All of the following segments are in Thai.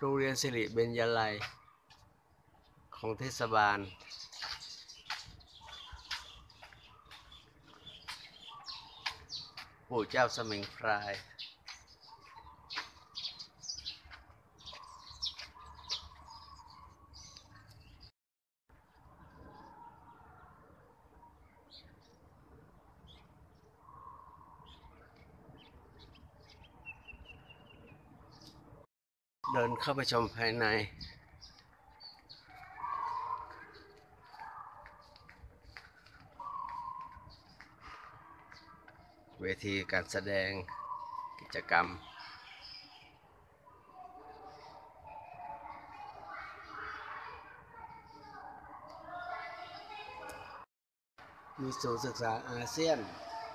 โรงเรียนสิริเบญญาลัยของเทศบาลปู่เจ้าสมิงพรายเดินเข้าไปชมภายในเวทีการแสดงกิจกรรมมีศูนย์ศึกษาอาเซียน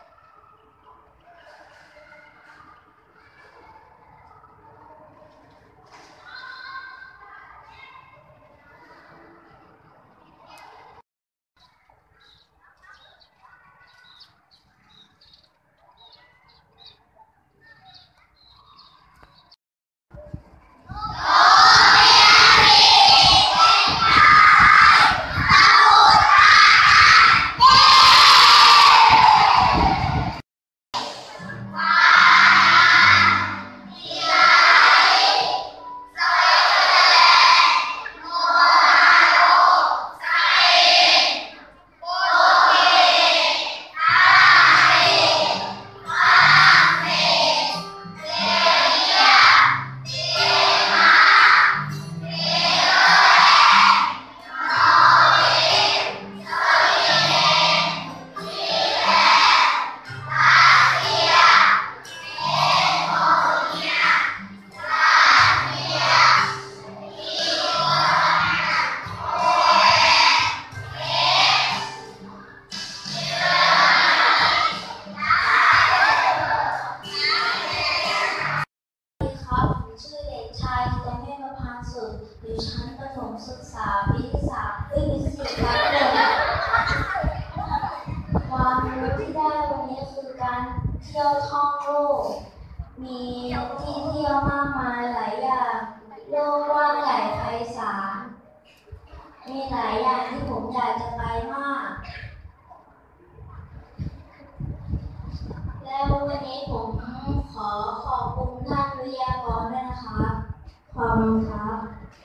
อยู่ชั้นประถมศึกษาปีที่3ปีที่4ครับความรู้ที่ได้วันนี้คือการเที่ยวท่องโลกมีที่เที่ยวมากมายหลายอย่างโลกกว้างใหญ่ไพศาลมีหลายอย่างที่ผมอยากจะไปมากแล้ววันนี้ผมขอขอบคุณท่านวิทยากรด้วยนะครับขอบคุณครับ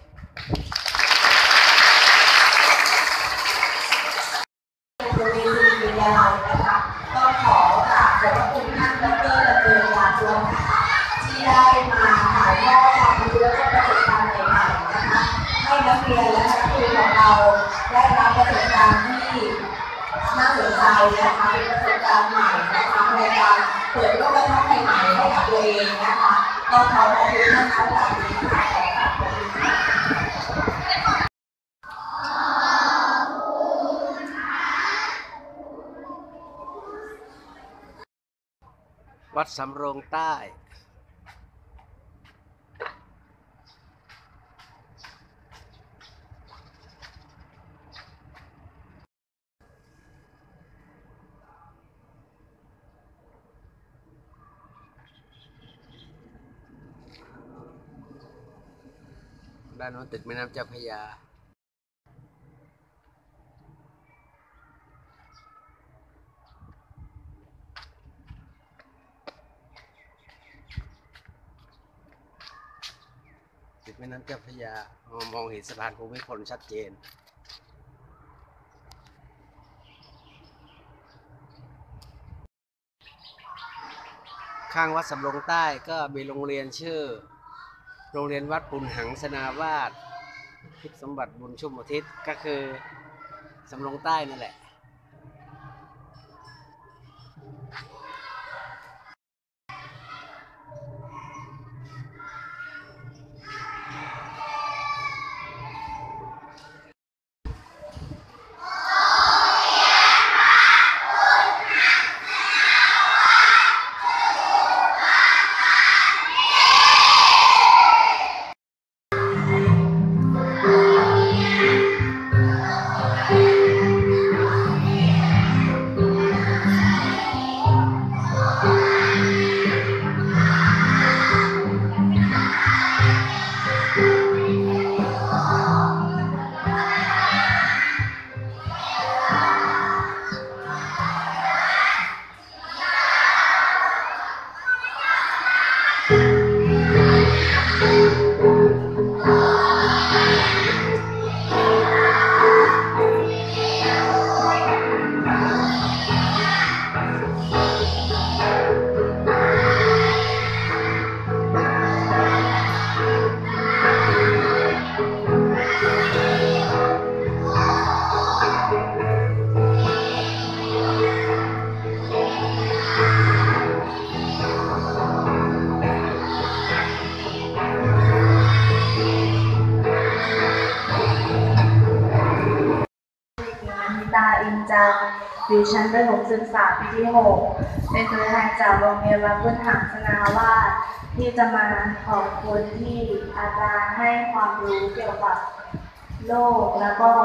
โรงเรียนสิริเบญญาลัยนะคะก็ขอกราบขอบคุณท่านดร.ดำเนินยาดวงนะคะที่ได้มาถ่ายทอดความรู้และประสบการณ์ใหม่ๆนะคะให้นักเรียนและนักเรียนของเราได้รับประสบการณ์ที่น่าสนใจนะคะเป็นประสบการณ์ใหม่นะคะในการเปิดโลกทัศน์ใหม่ๆให้กับตัวเองนะคะก็ขอขอบคุณท่านอาจารย์ค่ะวัดสำโรงใต้ด้านโน้นติดแม่น้ำเจ้าพระยาติดแม่น้ำเจ้าพระยามองเห็นสะพานภูมิพลชัดเจนข้างวัดสำโรงใต้ก็มีโรงเรียนชื่อโรงเรียนวัดปุณหังสนาวาสทิพย์สมบัติบุญชุ่มอุทิศก็คือสำโรงใต้นั่นแหละอินจันทร์อยู่ชั้นประถมศึกษาปีที่ 6 เป็นตัวแทนจากโรงเรียนวัดพุทธหางสนาวาสที่จะมาขอบคุณที่อาจารย์ให้ความรู้เกี่ยวกับโลกแล้วก็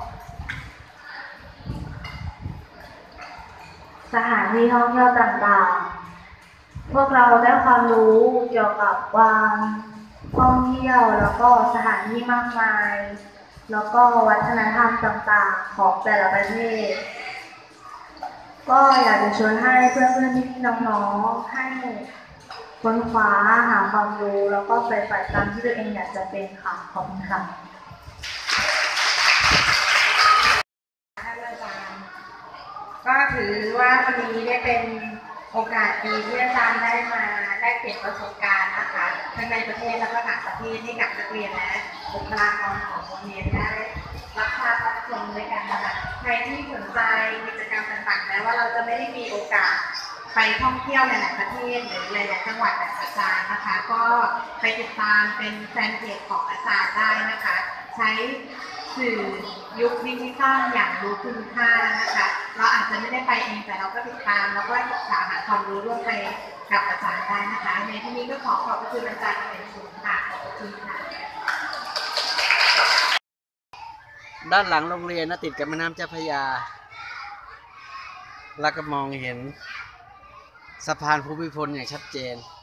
สถานที่ท่องเที่ยวต่างๆ พวกเราได้ความรู้เกี่ยวกับการท่องเที่ยวแล้วก็สถานที่มากมาย แล้วก็วัฒนธรรมต่างๆของแต่ละประเทศ ก็อยากจะชวนให้เพื่อนๆพี่ๆน้องๆให้ค้นคว้าหาความรู้แล้วก็ไปฝ่ายตามที่ตัวเองอยากจะเป็นค่ะขอบคุณค่ะท่านอาจารย์ก็ถือว่าวันนี้ได้เป็นโอกาสดีที่อาจารย์ได้มาแลกเปลี่ยนประสบการณ์นะคะทั้งในประเทศและก็ต่างประเทศให้กับนักเรียนและบุคลากรของโรงเรียนได้รับทราบรับชมด้วยกันนะคะใครที่สนใจกิจกรรมต่างๆแม้ว่าเราจะไม่ได้มีโอกาสไปท่องเที่ยวในหลายประเทศหรือหลายๆจังหวัดแบบอาจารย์นะคะ ก็ไปติดตามเป็นแฟนเพจของอาจารย์ได้นะคะ ใช้สื่อยุคดิจิทัลอย่างรู้คุณค่านะคะ เราอาจจะไม่ได้ไปเองแต่เราก็ติดตามแล้วก็ศึกษาหาความรู้ร่วมไปกับอาจารย์ได้นะคะ ในที่นี้ก็ขอขอบพระคุณอาจารย์เป็นสูงค่ะขอบคุณค่ะด้านหลังโรงเรียนนะติดกับแม่น้ำเจ้าพระยา แล้วก็มองเห็นสะพานภูมิพลอย่างชัดเจน